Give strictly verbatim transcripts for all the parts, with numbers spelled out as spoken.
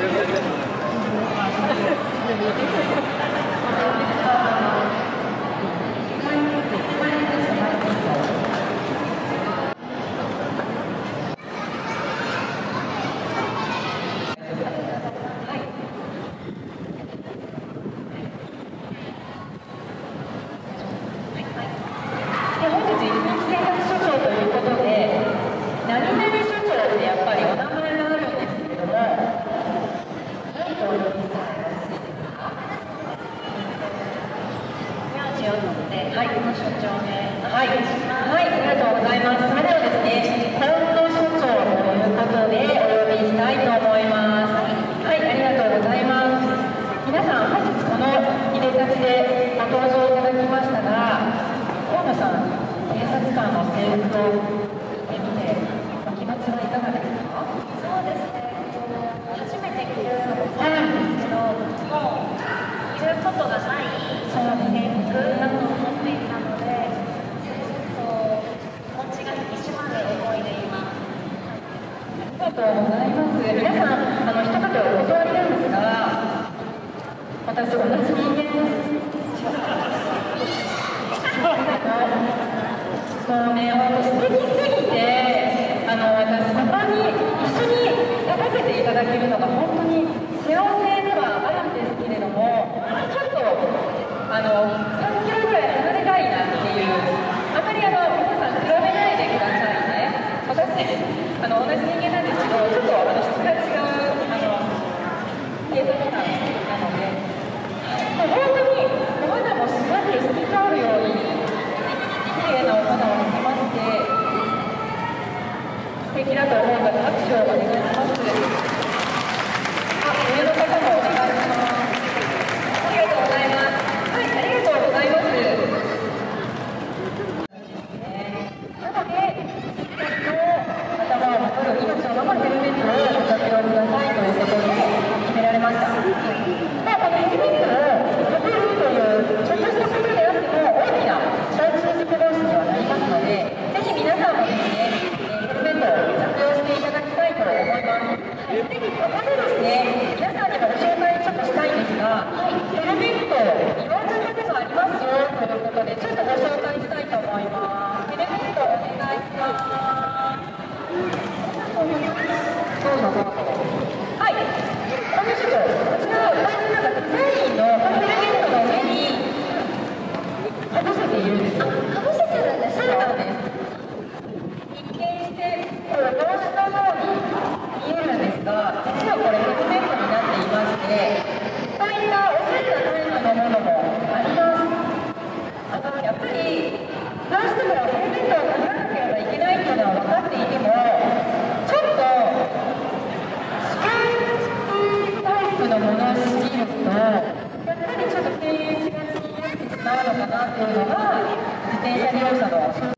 はい、この所長ね。はい、はい、ありがとうございます。それではですね、本当所長ということでお呼びしたいと思います。はい、ありがとうございます。皆さん、本日このいでたちでご登場いただきましたが、河野さん、警察官の制服を見てみて、お気持ちはいかがですか？ そうですね、初めて着るのなんですけど、もう着ることがない制服だと思っていたので、気持ちが引き締まる思いでいます。 ありがとうございます。皆さん、あの一言お断りなんですが、私、同じ人間です。そうね、素敵すぎて、あの私、パパに一緒に立たせていただけるのが本当に幸せではあるんですけれども、ちょっとあのさんキロぐらい離れたいなっていう、あまりあの皆さん比べないでくださいね。私、あの同じ人間なんですけど、ちょっとあの質が違うあの警察官なので、もう本当にお肌もすごく透き通るように綺麗なお肌を見せまして、素敵だと思う方、拍手をお願いします。あ、上の方もお願いします。ありがとうございます。はい、ありがとうございます。なので、しっかりと頭を守る、命を守るヘルメットをご着用くださいということで決められました。まあ、このヘルメットをかけるというちょっとしたことであっても大きな交通事故防止にはなりますので、ぜひ皆さんもですね、ヘルメットを着用していただきたいと思います。で、ここでですね、皆さんにもご紹介ちょっとしたいんですが、ヘルメット、いろんなことがありますよということで、ちょっとご紹介したいと思います。ヘルメットお願いします。どうぞどうぞ。はい。この所長、こちら、なんかデザインのヘルメットの上にかぶせているんですよ。 かぶせてるんですか？ そうなんです。一見して、こう、帽子のように見えるんですが、実はこれヘルメットになっていまして、こういったおしゃれなタイプのものもあります。あの、やっぱり、どうしてもヘルメットをかぶらなければいけないというのは分かっていても、ちょっと、スポーツタイプのものすぎると、やっぱりちょっと敬遠しがちになってしまうのかなというのが、自転車利用者の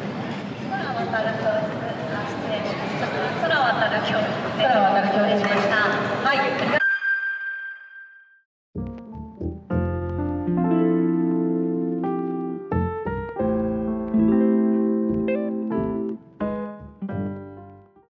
空渡る教室で。